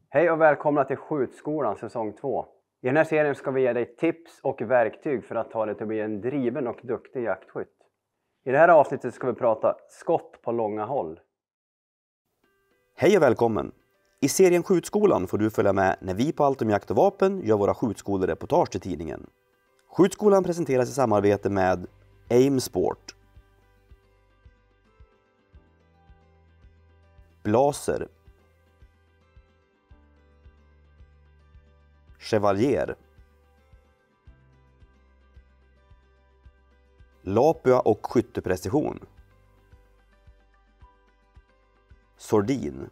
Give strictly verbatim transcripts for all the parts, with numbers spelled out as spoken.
Hej och välkomna till Skjutskolan säsong två. I den här serien ska vi ge dig tips och verktyg för att ta dig till att bli en driven och duktig jaktskytt. I det här avsnittet ska vi prata skott på långa håll. Hej och välkommen! I serien Skjutskolan får du följa med när vi på Allt om jakt och vapen gör våra skjutskolereportage till tidningen. Skjutskolan presenteras i samarbete med Aim Sport, Blaser, Chevalier, Lapua och skytteprecision, Sordin,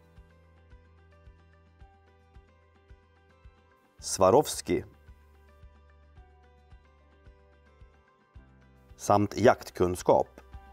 Swarovski samt jaktkunskap.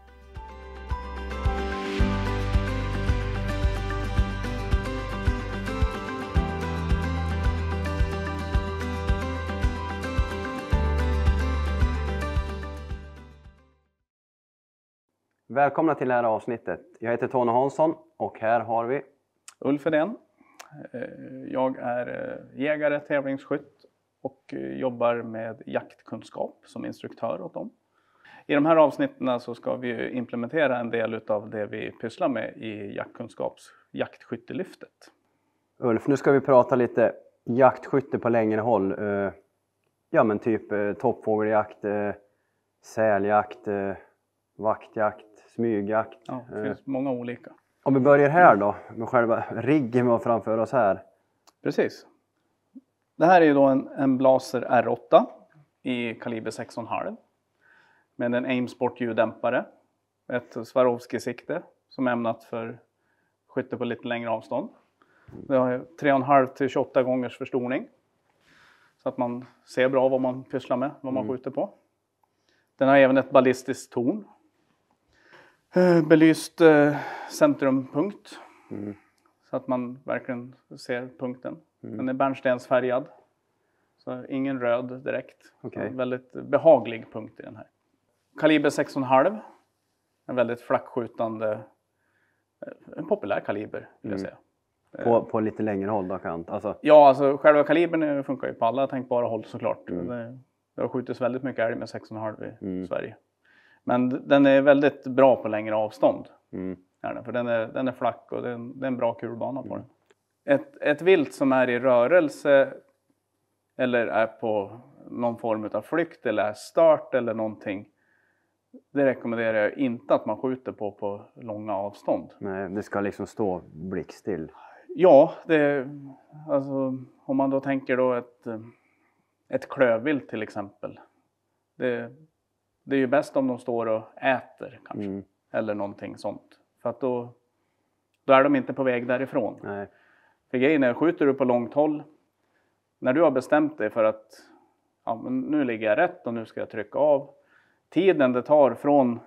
Välkomna till det här avsnittet. Jag heter Tony Hansson och här har vi Ulf Edén. Jag är jägare, tävlingsskytt och jobbar med jaktkunskap som instruktör åt dem. I de här avsnitten så ska vi implementera en del av det vi pysslar med i jaktkunskaps jaktskyttelyftet. Ulf, nu ska vi prata lite jaktskytte på längre håll. Ja men typ toppfågeljakt, säljakt, vaktjakt, smygjakt. Ja, det finns många olika. Om vi börjar här då, med själva riggen vi har framför oss här. Precis. Det här är ju då en, en Blaser R åtta i kaliber sex komma fem. Med en Aim Sport ljuddämpare. Ett Swarovski-sikte som är ämnat för skytte på lite längre avstånd. Det har tre komma fem till tjugoåtta gångers förstoring. Så att man ser bra vad man pysslar med, vad man mm. skjuter på. Den har även ett ballistiskt torn. Belyst eh, centrumpunkt. Mm. Så att man verkligen ser punkten. Mm. Den är bärnstensfärgad. Så ingen röd direkt. Okay. En väldigt behaglig punkt i den här. Kaliber sex komma fem. En väldigt flackskjutande. En populär kaliber vill jag mm. säga. På, på lite längre håll då kan alltså. Ja, alltså själva kalibern funkar ju på alla tänkbara håll såklart. Mm. Det, det har skjutits väldigt mycket älg med sex komma fem i mm. Sverige. Men den är väldigt bra på längre avstånd. Mm. För den är, den är flack och det är, en, det är en bra kulbana på mm. den. Ett, ett vilt som är i rörelse eller är på någon form av flykt eller är start eller någonting. Det rekommenderar jag inte att man skjuter på på långa avstånd. Nej, det ska liksom stå blickstill. Ja, det, alltså, om man då tänker då ett, ett klövvilt till exempel. Det, det är ju bäst om de står och äter kanske. Mm. Eller någonting sånt. För att då, då är de inte på väg därifrån. Nej. För grejen är, skjuter du på långt håll. När du har bestämt dig för att ja, men nu ligger jag rätt och nu ska jag trycka av. Tiden det tar från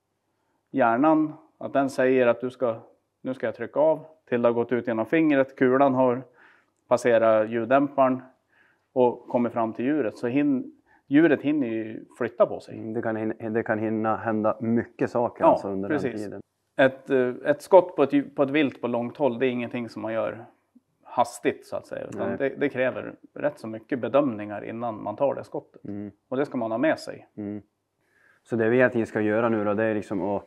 hjärnan. Att den säger att du ska, nu ska jag trycka av. Till det har gått ut genom fingret. Kulan har passerat ljuddämparen. Och kommer fram till djuret. Så hin, djuret hinner ju flytta på sig. Det kan, hinna, det kan hinna hända mycket saker ja, alltså under precis. den tiden. Ett, ett skott på ett, på ett vilt på långt håll, det är ingenting som man gör hastigt så att säga. Utan det, det kräver rätt så mycket bedömningar innan man tar det skottet. Mm. Och det ska man ha med sig. Mm. Så det vi egentligen ska göra nu då, det är liksom att,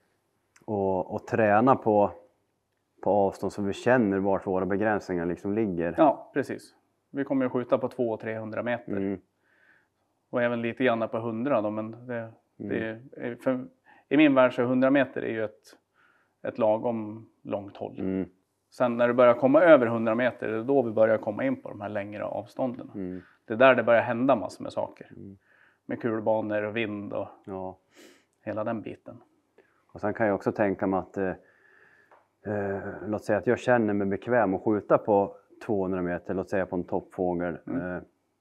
att, att träna på, på avstånd så vi känner vart våra begränsningar liksom ligger. Ja, precis. Vi kommer att skjuta på tvåhundra till trehundra meter. Mm. Och även lite grann på hundra då, men det, mm. det är, för, i min värld så hundra meter är ju ett, ett lagom långt håll. Mm. Sen när det börjar komma över hundra meter, det är då vi börjar komma in på de här längre avstånden. Mm. Det är där det börjar hända massor med saker. Mm. Med kulbanor och vind och ja. hela den biten. Och sen kan jag också tänka mig att, eh, eh, låt säga att jag känner mig bekväm att skjuta på tvåhundra meter, låt säga på en toppfågel. Mm. Eh,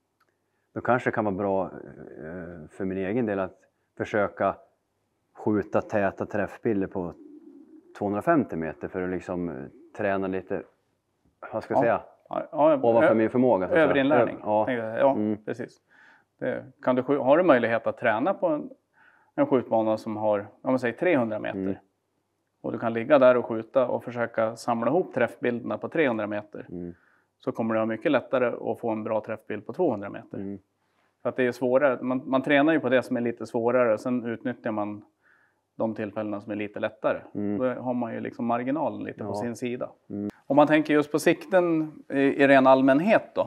då kanske det kan vara bra eh, för min egen del att försöka skjuta täta träffbilder på tvåhundrafemtio meter för att liksom eh, träna lite, vad ska jag ja. säga, ja, ja, ovanför min förmåga. Överinlärning. Ja, ja mm. precis. Det, kan du, har du möjlighet att träna på en, en skjutbana som har, om man säger trehundra meter. Mm. och du kan ligga där och skjuta och försöka samla ihop träffbilderna på trehundra meter. Mm. Så kommer det vara mycket lättare att få en bra träffbild på tvåhundra meter. Mm. För att det är svårare. Man, man tränar ju på det som är lite svårare. Sen utnyttjar man de tillfällena som är lite lättare. Mm. Då har man ju liksom marginalen lite Ja. på sin sida. Mm. Om man tänker just på sikten i, i ren allmänhet då.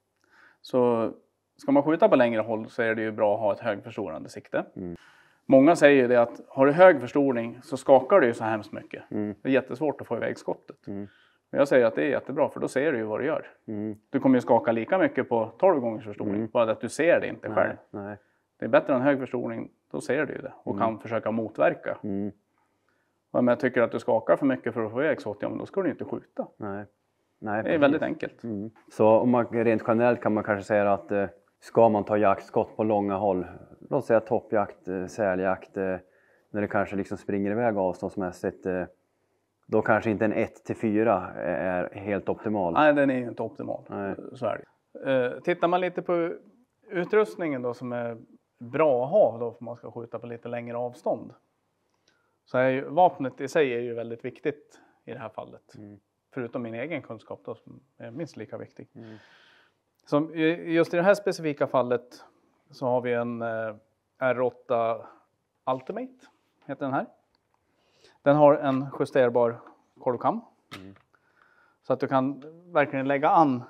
Så ska man skjuta på längre håll så är det ju bra att ha ett högförstorande sikte. Mm. Många säger ju det att har du hög förstoring så skakar du ju så hemskt mycket. Mm. Det är jättesvårt att få iväg skottet. Mm. Men jag säger att det är jättebra för då ser du ju vad du gör. Mm. Du kommer ju skaka lika mycket på tolv gångers förstoring. Mm. Bara att du ser det inte själv. Nej. Nej. Det är bättre än hög förstoring, då ser du ju det. Och Mm. kan försöka motverka. Mm. Om jag tycker att du skakar för mycket för att få iväg skott, ja men då ska du inte skjuta. Nej. Nej, Det är väldigt enkelt. Mm. Så om man, rent generellt kan man kanske säga att eh, ska man ta jaktskott på långa håll, låt säga toppjakt, eh, säljakt, eh, när det kanske liksom springer iväg avståndsmässigt, eh, då kanske inte en ett till fyra är helt optimal. Nej, den är ju inte optimal. Nej. Så är det. Eh, tittar man lite på utrustningen då som är bra att ha då för man ska skjuta på lite längre avstånd. Så är ju, vapnet i sig är ju väldigt viktigt i det här fallet. Mm. Förutom min egen kunskap då som är minst lika viktig. Mm. Så just i det här specifika fallet så har vi en eh, R åtta Ultimate, heter den här. Den har en justerbar kolvkam. Mm. Så att du kan verkligen lägga an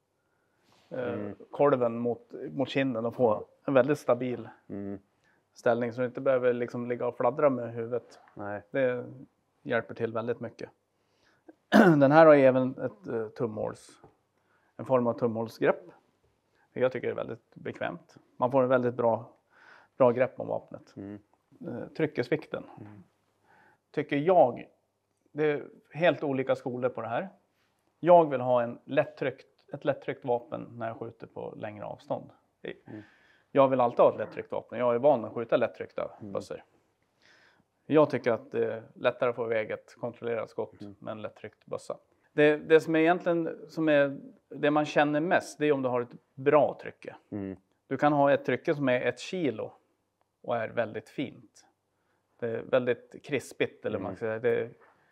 eh, Mm. kolven mot, mot kinden och få en väldigt stabil Mm. ställning. Så du inte behöver liksom ligga och fladdra med huvudet. Nej. Det hjälper till väldigt mycket. Den här har även ett uh, tumhåls, en form av tumhålsgrepp. Jag tycker det är väldigt bekvämt. Man får en väldigt bra, bra grepp om vapnet. Mm. Uh, tryckesvikten. Mm. Tycker jag, det är helt olika skolor på det här. Jag vill ha en lättryckt, ett lättryckt vapen när jag skjuter på längre avstånd. Mm. Jag vill alltid ha ett lättryckt vapen. Jag är van att skjuta lättryckta Mm. bössor. Jag tycker att det är lättare att få iväg ett kontrollerat skott Mm. med en lättryckt bössa. Det, det som är egentligen som är, det man känner mest, det är om du har ett bra trycke. Mm. Du kan ha ett trycke som är ett kilo och är väldigt fint. Det är väldigt krispigt eller Mm. man ska säga. Det,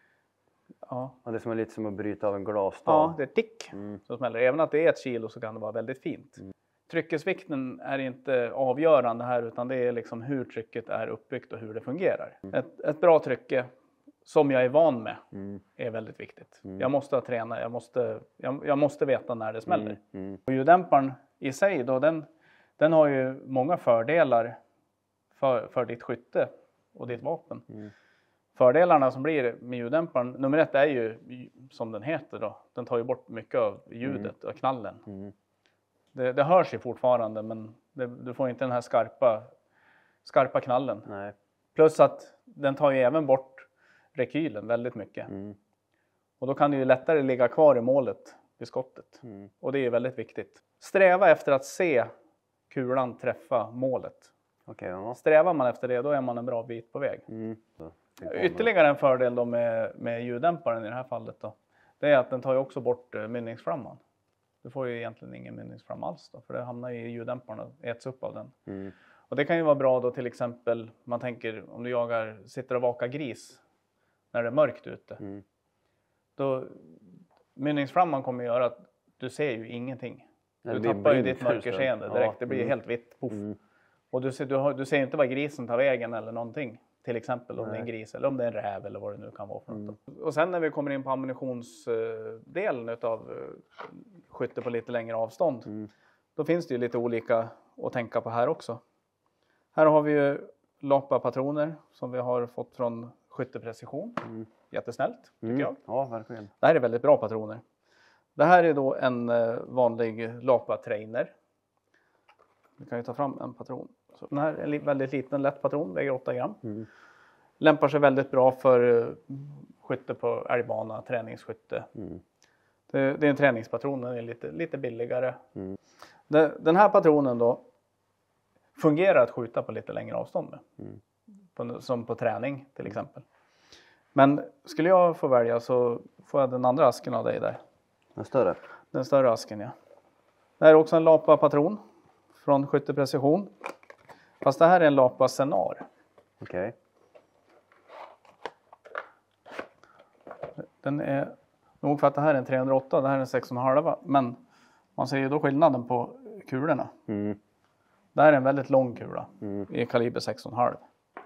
ja. Ja, det är som är lite som att bryta av en glasstav. ja, det är tick. Mm. Så smäller. Även att det är ett kilo så kan det vara väldigt fint. Mm. Tryckesvikten är inte avgörande här utan det är liksom hur trycket är uppbyggt och hur det fungerar. Mm. Ett, ett bra trycke som jag är van med Mm. är väldigt viktigt. Mm. Jag måste ha tränat, jag måste, jag, jag måste veta när det smäller. Mm. Mm. Och ljuddämparen i sig då, den, den har ju många fördelar för, för ditt skytte och ditt vapen. Mm. Fördelarna som blir med ljuddämparen, nummer ett är ju som den heter då. Den tar ju bort mycket av ljudet och knallen. Mm. Det, det hörs ju fortfarande men det, du får inte den här skarpa, skarpa knallen. Nej. Plus att den tar ju även bort rekylen väldigt mycket. Mm. Och då kan du ju lättare ligga kvar i målet vid skottet. Mm. Och det är ju väldigt viktigt. Sträva efter att se kulan träffa målet. Okej, ja. Strävar man efter det, då är man en bra bit på väg. Mm. Så, Ytterligare en fördel då med, med ljuddämparen i det här fallet då, det är att den tar ju också bort uh, mynningsflamman. Du får ju egentligen ingen mynningsflam alls då, för det hamnar i ljuddämparen och äts upp av den. Mm. Och det kan ju vara bra då till exempel, man tänker om du jagar, sitter och vakar gris när det är mörkt ute. Mm. Då, mynningsflamman kommer göra att du ser ju ingenting. Det Du blir tappar ju blind ditt för en mörkerseende stund. direkt, Ja. det blir Mm. helt vitt, poff. Mm. Och du ser, du, har, du ser inte vad grisen tar vägen eller någonting. Till exempel om det är en Nej. gris eller om det är en räv eller vad det nu kan vara för något. Mm. Och sen när vi kommer in på ammunitionsdelen utav eh, skytte på lite längre avstånd. Mm. Då finns det ju lite olika att tänka på här också. Här har vi ju Lapa-patroner som vi har fått från Skytteprecision. Mm. Jättesnällt tycker Mm. jag. Ja, verkligen. Det här är väldigt bra patroner. Det här är då en eh, vanlig Lapa-trainer. Vi kan ju ta fram en patron. Så den här är en li- väldigt liten lätt patron, väger åtta gram. Mm. Lämpar sig väldigt bra för eh, skytte på älgbana, träningsskytte. Mm. Det, det är en träningspatron, den är lite, lite billigare. Mm. Det, den här patronen då fungerar att skjuta på lite längre avstånd med. Mm. På, som på träning till exempel. Men skulle jag få välja så får jag den andra asken av dig där. Den större? Den större asken, ja. Det här är också en Lapa-patron från Skytteprecision. Fast det här är en Lapa Senar. Okej. Den är nog för att det här är en trehundraåtta, det här är en sex komma fem. Men man ser ju då skillnaden på kulorna. Mm. Det här är en väldigt lång kula Mm. i kaliber sex komma fem.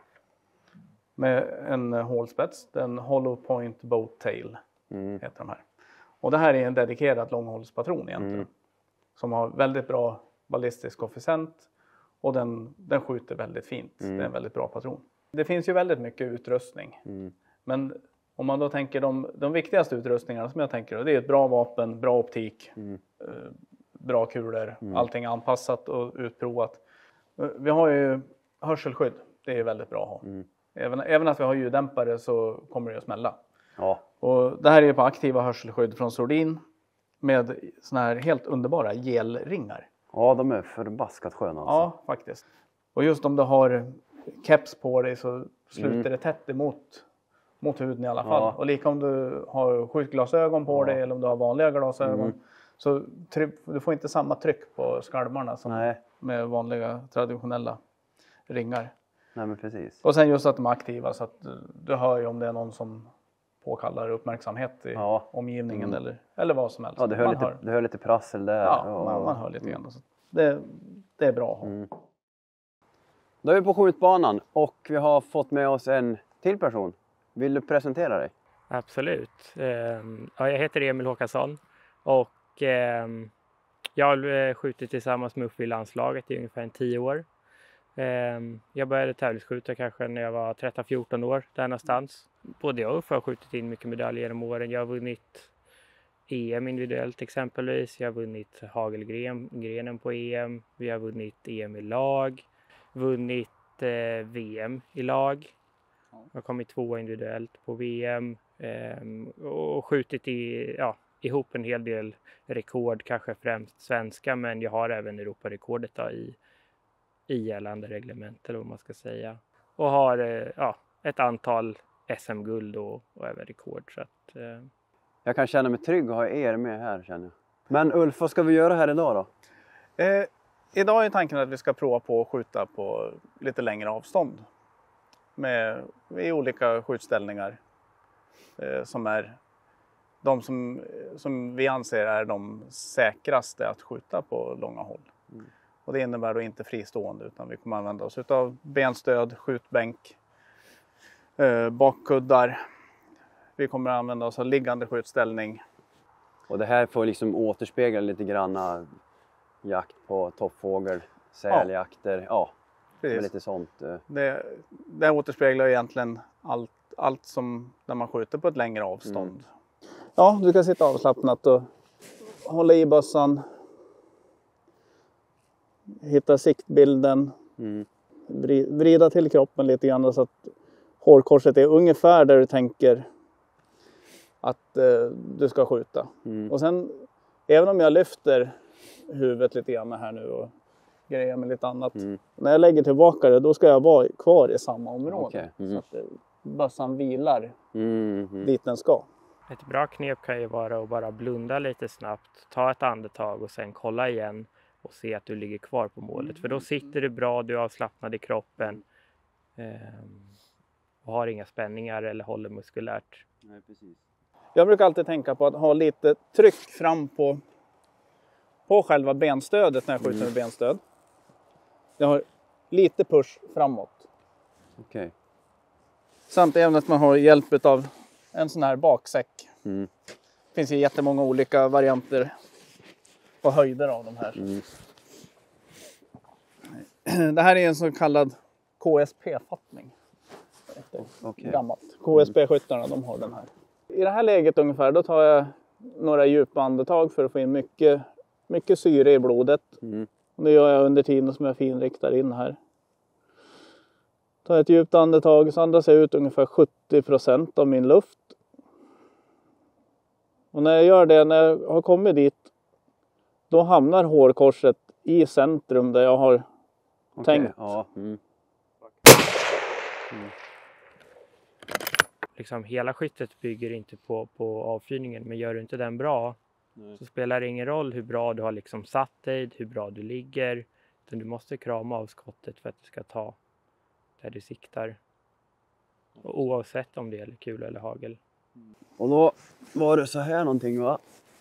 Med en hålspets, den Hollow Point Boat Tail Mm. heter de här. Och det här är en dedikerad långhållspatron egentligen. Mm. Som har väldigt bra ballistisk koefficient. Och den, den skjuter väldigt fint. Mm. Det är en väldigt bra patron. Det finns ju väldigt mycket utrustning. Mm. Men om man då tänker de, de viktigaste utrustningarna som jag tänker. Det är ett bra vapen, bra optik. Mm. Eh, bra kulor. Mm. Allting är anpassat och utprovat. Eh, Vi har ju hörselskydd. Det är väldigt bra att ha. Mm. Även, även att vi har ljuddämpare så kommer det att smälla. Ja. Och det här är ju på aktiva hörselskydd från Sordin. Med såna här helt underbara gelringar. Ja, de är förbaskat sköna alltså. Ja, faktiskt. Och just om du har keps på dig så sluter Mm. det tätt emot mot huden i alla fall. Ja. Och lika om du har skjutglasögon på Ja. dig eller om du har vanliga glasögon. Mm. Så tryck, du får inte samma tryck på skalmarna som Nej. med vanliga traditionella ringar. Nej, men precis. Och sen just att de är aktiva så att du, du hör ju om det är någon som påkallar uppmärksamhet i Ja. omgivningen Mm. eller, eller vad som helst. Ja, det hör, Man lite, hör. det hör lite prassel där. Ja, Ja. man, man hör lite grann. Så det, det är bra att ha. Mm. Då är vi på skjutbanan och vi har fått med oss en till person. Vill du presentera dig? Absolut. Ehm, Ja, jag heter Emil Håkansson och ehm, jag har eh, skjutit tillsammans med Uffe i landslaget i ungefär en tio år. Ehm, Jag började tävlingsskjuta kanske när jag var tretton fjorton år, där någonstans. Både jag och Uffe har skjutit in mycket medaljer genom åren. Jag har vunnit E M individuellt exempelvis. Jag har vunnit hagelgrenen på E M. Vi har vunnit E M i lag. Vunnit eh, V M i lag. Jag har kommit tvåa individuellt på V M. Eh, och skjutit i, ja, ihop en hel del rekord. Kanske främst svenska, men jag har även Europarekordet då, i, i gällande reglement eller vad man ska säga. Och har eh, ja, ett antal S M-guld och, och även rekord. Så att, eh, Jag kan känna mig trygg att ha er med här, känner jag. Men Ulf, vad ska vi göra här idag då? Eh, idag är tanken att vi ska prova på att skjuta på lite längre avstånd. Med, i olika skjutställningar. Eh, som är de som, som vi anser är de säkraste att skjuta på långa håll. Mm. Och det innebär då inte fristående utan vi kommer använda oss av benstöd, skjutbänk, eh, bakkuddar. Vi kommer använda oss av liggande skjutställning. Och det här får liksom återspegla lite granna jakt på toppfågel, säljakter, ja, Precis. med lite sånt. eh. Det, det återspeglar ju egentligen allt, allt som när man skjuter på ett längre avstånd. Mm. Ja, du kan sitta avslappnat och hålla i bössan. Hitta siktbilden. Mm. Vri- Vrida till kroppen lite grann så att hårkorset är ungefär där du tänker att eh, du ska skjuta. Mm. Och sen, även om jag lyfter huvudet lite grann här nu och grejer med lite annat. Mm. När jag lägger tillbaka det, då ska jag vara kvar i samma område. Okej, mm. Så att eh, bössan vilar Mm. Mm. dit den ska. Ett bra knep kan ju vara att bara blunda lite snabbt, ta ett andetag och sen kolla igen och se att du ligger kvar på målet. För då sitter du bra, du är avslappnad i kroppen ehm, och har inga spänningar eller håller muskulärt. Nej, precis. Jag brukar alltid tänka på att ha lite tryck fram på, på själva benstödet när jag skjuter med benstöd. Jag har lite push framåt. Okej. Samt även att man har hjälp av en sån här baksäck. Mm. Det finns ju jättemånga olika varianter och höjder av de här. Mm. Det här är en så kallad K S P-fattning. Okej. Gammalt. K S P-skyttarna, de har den här. I det här läget ungefär, då tar jag några djupa andetag för att få in mycket, mycket syre i blodet. Mm. Och det gör jag under tiden som jag finriktar in här. Tar ett djupt andetag så andas jag ut ungefär sjuttio procent av min luft. Och när jag gör det, när jag har kommit dit, då hamnar hårkorset i centrum där jag har Okej, tänkt. ja. Mm. Liksom, hela skyttet bygger inte på, på avfyrningen, men gör du inte den bra Nej. så spelar det ingen roll hur bra du har liksom satt dig, hur bra du ligger. Utan du måste krama av skottet för att du ska ta där du siktar. Och oavsett om det gäller kula eller hagel. Och då var det så här någonting, va?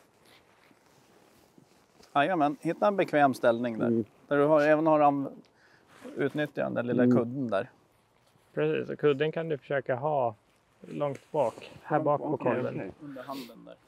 Jajamän, hitta en bekväm ställning där. Mm. Där du har, även har an- utnyttjat den där lilla mm. kudden där. Precis, och kudden kan du försöka ha långt bak, här bak på kolven. Okay. Under handen där.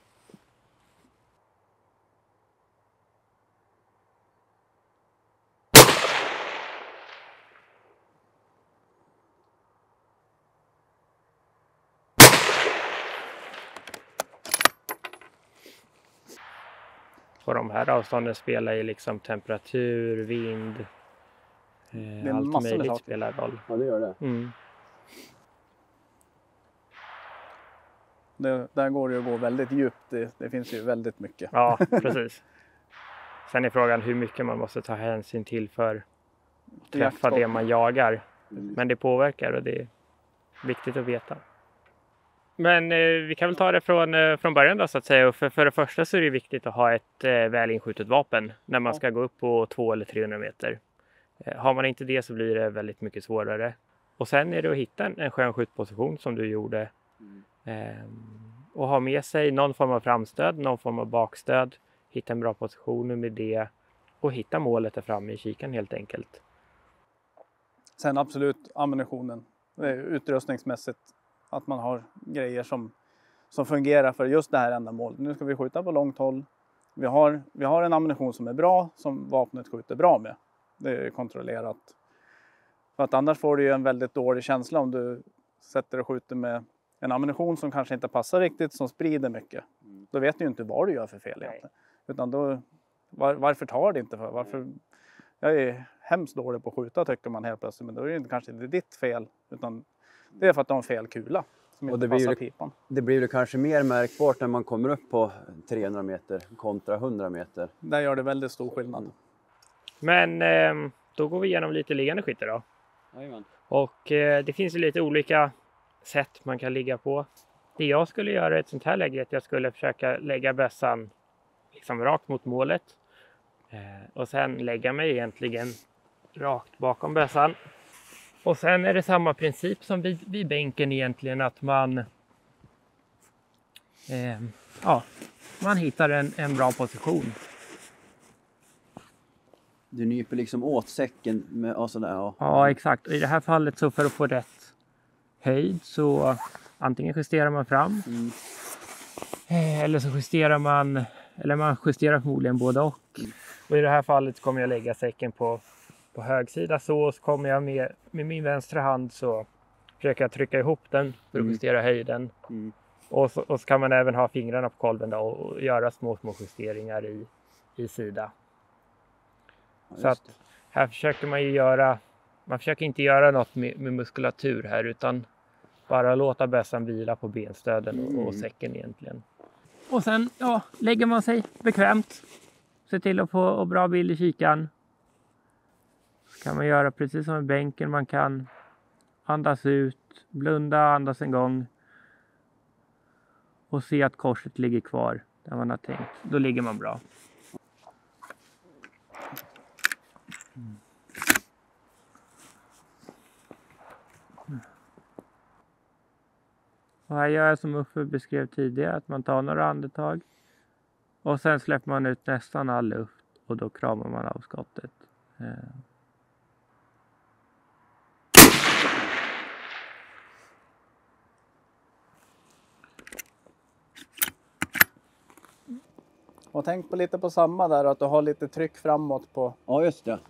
På de här avstånden spelar ju liksom temperatur, vind, eh, allt möjligt spelar roll. Ja, det gör det. Mm. det. Där går det att gå väldigt djupt, det, det finns ju väldigt mycket. Ja, precis. Sen är frågan hur mycket man måste ta hänsyn till för att träffa det man jagar. Men det påverkar och det är viktigt att veta. Men eh, vi kan väl ta det från, eh, från början då så att säga. Och för, för det första så är det viktigt att ha ett eh, väl inskjutet vapen när man ska gå upp på två eller trehundra meter. Eh, har man inte det så blir det väldigt mycket svårare. Och sen är det att hitta en, en skön skjutposition som du gjorde. Eh, och ha med sig någon form av framstöd, någon form av bakstöd. Hitta en bra position med det. Och hitta målet där framme i kikan helt enkelt. Sen absolut ammunitionen. Det är utrustningsmässigt. Att man har grejer som, som fungerar för just det här ändamålet. Nu ska vi skjuta på långt håll. Vi har, vi har en ammunition som är bra, som vapnet skjuter bra med. Det är kontrollerat. För att annars får du ju en väldigt dålig känsla om du sätter och skjuter med en ammunition som kanske inte passar riktigt, som sprider mycket. Då vet du ju inte vad du gör för fel egentligen. Utan då, var, varför tar det inte för? Varför, jag är hemskt dålig på att skjuta tycker man helt plötsligt. Men då är det inte, kanske inte ditt fel, utan det är för att de har fel kula som inte passar det, pipan. Det blir det kanske mer märkbart när man kommer upp på trehundra meter kontra hundra meter. Där gör det väldigt stor skillnad. Men eh, då går vi igenom lite liggande skytte då. Jajamän. Och eh, det finns ju lite olika sätt man kan ligga på. Det jag skulle göra i ett sånt här läge är att jag skulle försöka lägga bössan liksom rakt mot målet. Eh, och sen lägga mig egentligen rakt bakom bössan. Och sen är det samma princip som vid, vid bänken egentligen, att man eh, ja, man hittar en, en bra position. Du nyper liksom åt säcken med och sådär. Ja. ja, exakt. Och i det här fallet så för att få rätt höjd så antingen justerar man fram mm. eh, eller så justerar man, eller man justerar förmodligen både och. Mm. Och i det här fallet kommer jag lägga säcken på På hög sida så, så kommer jag med, med min vänstra hand så försöker jag trycka ihop den för att mm. justera höjden. Mm. Och, så, och så kan man även ha fingrarna på kolven då och, och göra små små justeringar i, i sida. Ja, så att här försöker man ju göra, man försöker inte göra något med, med muskulatur här utan bara låta bössan vila på benstöden och, mm. och säcken egentligen. Och sen ja, lägger man sig bekvämt. Se till att få och bra bild i kikan. Kan man göra precis som i bänken, man kan andas ut, blunda, andas en gång och se att korset ligger kvar där man har tänkt. Då ligger man bra. Mm. Och här gör jag som Uffe beskrev tidigare, att man tar några andetag och sen släpper man ut nästan all luft och då kramar man av skottet. Och tänk på lite på samma där, att du har lite tryck framåt på... Ja, just det.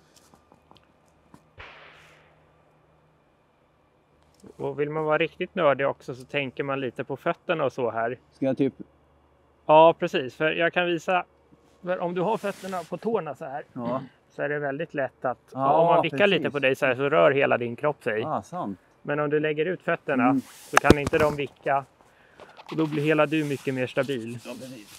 Och vill man vara riktigt nördig också så tänker man lite på fötterna och så här. Ska jag typ... Ja, precis. För jag kan visa... För om du har fötterna på tårna så här ja. så är det väldigt lätt att... Ja, om man vickar precis. lite på dig så här så rör hela din kropp sig. Ah, sant. Men om du lägger ut fötterna mm. så kan inte de vicka. Och då blir hela du mycket mer stabil. Ja, precis.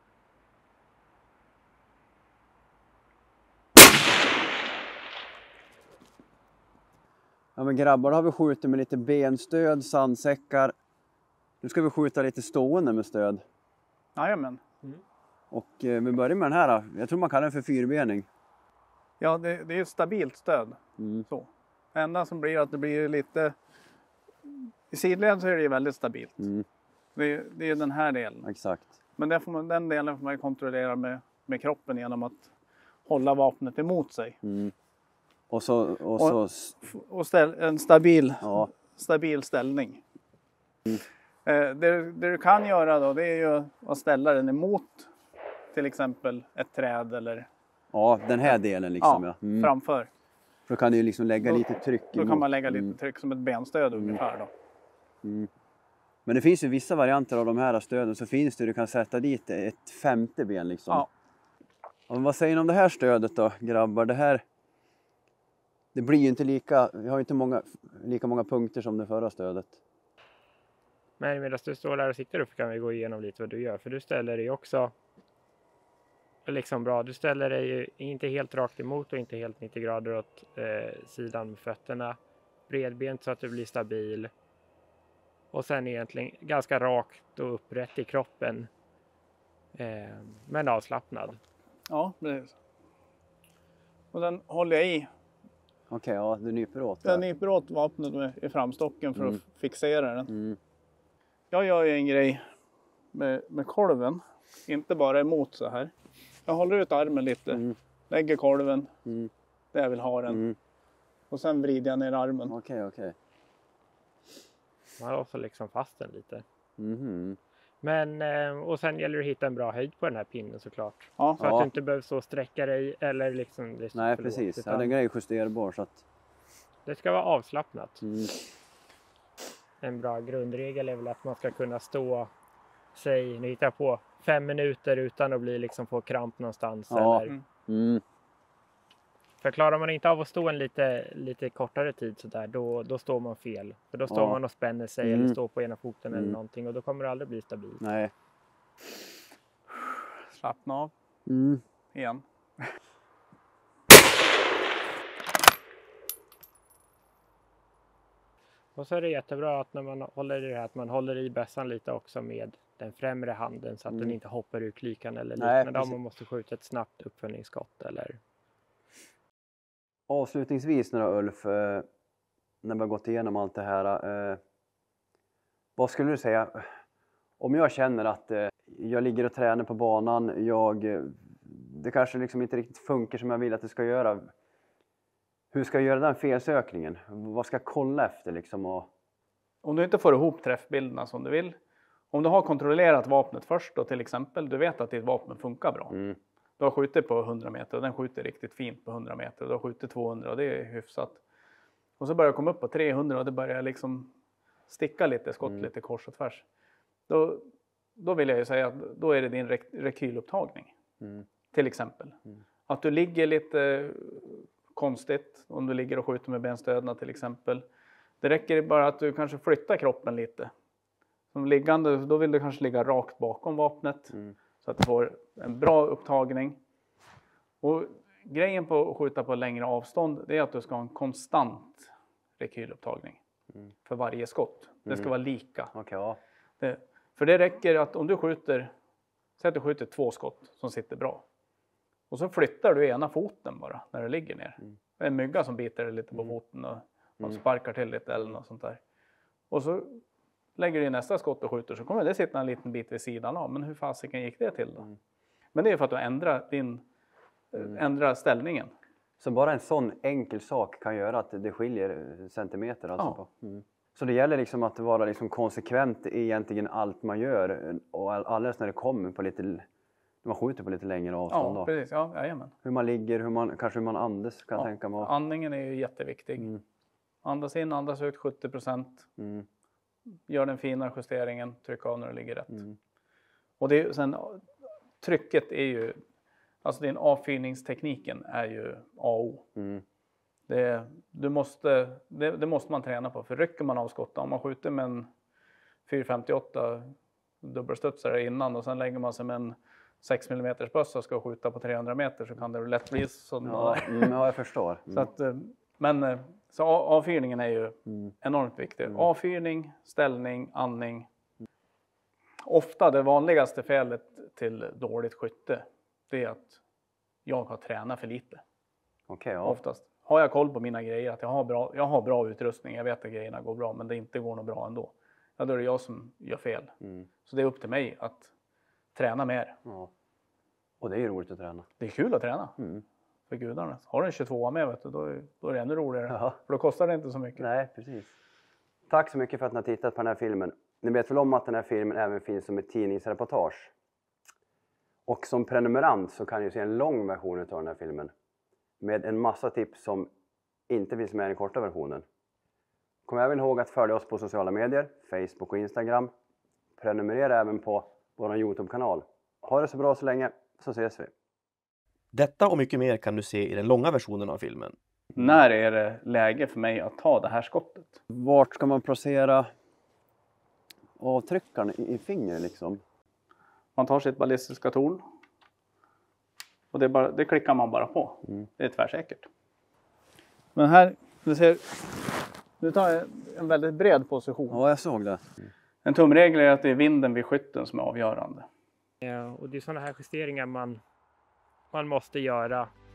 Ja men grabbar, då har vi skjutit med lite benstöd, sandsäckar. Nu ska vi skjuta lite stående med stöd. Jajamän. Mm. Och eh, vi börjar med den här. Jag tror man kallar den för fyrbening. Ja, det, det är ett stabilt stöd. Mm. Så. Det enda som blir att det blir lite... I sidled så är det ju väldigt stabilt. Mm. Det är, det är den här delen. Exakt. Men det får man, den delen får man kontrollera med, med kroppen genom att hålla vapnet emot sig. Mm. Och så... Och, Och, så och ställ, en stabil, ja. stabil ställning. Mm. Eh, det, det du kan göra då, det är ju att ställa den emot till exempel ett träd eller ja, den här delen liksom. ja, Ja. Mm. framför. För då kan du ju liksom lägga Då- lite tryck Då emot. kan man lägga lite Mm. tryck som ett benstöd ungefär då. Mm. Men det finns ju vissa varianter av de här stöden, så finns det, du kan sätta dit ett femte ben liksom. Ja. Och vad säger ni om det här stödet då, grabbar? Det här, det blir ju inte lika, vi har ju inte många, lika många punkter som det förra stödet. Men medan du står där och sitter upp kan vi gå igenom lite vad du gör. För du ställer dig också liksom bra. Du ställer dig ju inte helt rakt emot och inte helt nittio grader åt eh, sidan med fötterna. Bredbent så att du blir stabil. Och sen egentligen ganska rakt och upprätt i kroppen. Eh, men avslappnad. Ja, precis. Och den håller jag i. Okej, ja, du nyper åt Jag det. nyper åt vapnet med, i framstocken för Mm. att fixera den. Mm. Jag gör ju en grej med, med kolven. Inte bara emot så här. Jag håller ut armen lite. Mm. Lägger kolven Mm. där jag vill ha den. Mm. Och sen vrider jag ner armen. Okej, okej. Man låser liksom fast den lite. Mhm. Men, eh, och sen gäller det att hitta en bra höjd på den här pinnen såklart. Ja, Så Ja. att du inte behöver så sträcka dig eller liksom... Det är så Nej, för lågt, precis. Ja, utan den grejen är justerbar så att... det ska vara avslappnat. Mm. En bra grundregel är väl att man ska kunna stå, säg, nu hittar jag på, fem minuter utan att bli liksom få kramp någonstans. Ja. Eller, Mm. Mm. för klarar man inte av att stå en lite, lite kortare tid sådär, då, då står man fel. För då står Ja. man och spänner sig Mm. eller står på ena foten eller Mm. någonting och då kommer det aldrig bli stabilt. Nej. slappna av Mm. igen. Och så är det jättebra att när man håller i det här, att man håller i bössan lite också med den främre handen så att Mm. den inte hoppar ur klykan eller Nej, liknande om precis. man måste skjuta ett snabbt uppföljningsskott eller... Avslutningsvis nu då, Ulf, eh, när vi har gått igenom allt det här. Eh, vad skulle du säga, om jag känner att eh, jag ligger och tränar på banan, jag, eh, det kanske liksom inte riktigt funkar som jag vill att det ska göra. Hur ska jag göra den felsökningen? Vad ska jag kolla efter liksom? Och... Om du inte får ihop träffbilderna som du vill. Om du har kontrollerat vapnet först då till exempel. Du vet att ditt vapen funkar bra. Mm. Du har skjutit på hundra meter och den skjuter riktigt fint på hundra meter. Du har skjutit tvåhundra och det är hyfsat. Och så börjar jag komma upp på trehundra och det börjar liksom sticka lite skott Mm. lite kors och tvärs. Då, då vill jag ju säga att då är det din rek- rekylupptagning. Mm. Till exempel. Mm. Att du ligger lite konstigt om du ligger och skjuter med benstödna till exempel. Det räcker bara att du kanske flyttar kroppen lite. Som liggande, då vill du kanske ligga rakt bakom vapnet. Mm. Så att du får en bra upptagning. Och grejen på att skjuta på längre avstånd, det är att du ska ha en konstant rekylupptagning. Mm. För varje skott. Det ska Mm. vara lika. Okej, ja. Det, för det räcker att om du skjuter, säg att du skjuter två skott som sitter bra. Och så flyttar du ena foten bara när du ligger ner. Mm. Det är en mygga som biter dig lite på Mm. foten och, och Mm. sparkar till lite eller något sånt där. Och så lägger du i nästa skott och skjuter så kommer det sitta en liten bit vid sidan av. Men hur fasiken gick det till då? Mm. Men det är för att du ändrar, din, Mm. ändrar ställningen. Så bara en sån enkel sak kan göra att det skiljer centimeter alltså Ja. på. Mm. Så det gäller liksom att vara liksom konsekvent i egentligen allt man gör och all- alldeles när det kommer på lite, när man skjuter på lite längre avstånd Ja, då. precis. Ja, jajamän. Hur man ligger, hur man, kanske hur man andas kan jag Ja, tänka mig. andningen är ju jätteviktig. Mm. Andas in, andas ut sjuttio procent. Mm. Gör den fina justeringen, tryck av när det ligger rätt. Mm. Och det är, sen, trycket är ju, alltså din avfyrningstekniken är ju A och O. Mm. Det, du måste, det, det måste man träna på, för rycker man av skottet, om man skjuter med en fyra femtioåtta dubbelstudsare innan och sen lägger man sig med en sex millimeter bössa och ska skjuta på trehundra meter så kan det lätt bli som Ja, mm, ja, jag förstår. Mm. så att, eh, men eh, så a- avfyrningen är ju Mm. enormt viktig. Mm. Avfyrning, ställning, andning. Ofta det vanligaste felet till dåligt skytte, det är att jag har tränat för lite. Okej, ja. Oftast. Har jag koll på mina grejer, att jag har, bra, jag har bra utrustning, jag vet att grejerna går bra, men det inte går något bra ändå. ja, då är det jag som gör fel. Mm. Så det är upp till mig att träna mer. Ja. Och det är ju roligt att träna. Det är kul att träna. Mm. För gudarna. Har du en tjugotvå med, vet du, då, är, då är det ännu roligare. Ja. För då kostar det inte så mycket. Nej, precis. Tack så mycket för att ni har tittat på den här filmen. Ni vet väl om att den här filmen även finns som ett tidningsreportage. Och som prenumerant så kan ni se en lång version av den här filmen. Med en massa tips som inte finns med i den korta versionen. Kom även ihåg att följa oss på sociala medier, Facebook och Instagram. Prenumerera även på vår YouTube-kanal. Ha det så bra så länge, så ses vi. Detta och mycket mer kan du se i den långa versionen av filmen. När är det läge för mig att ta det här skottet? Vart ska man placera avtryckaren i, i fingret liksom? Man tar sitt ballistiska torn. Och det, bara, det klickar man bara på. Mm. Det är tvärsäkert. Men här, du ser, nu tar jag en väldigt bred position. Ja, jag såg det. En tumregel är att det är vinden vid skytten som är avgörande. Ja, och det är sådana här justeringar man, man måste göra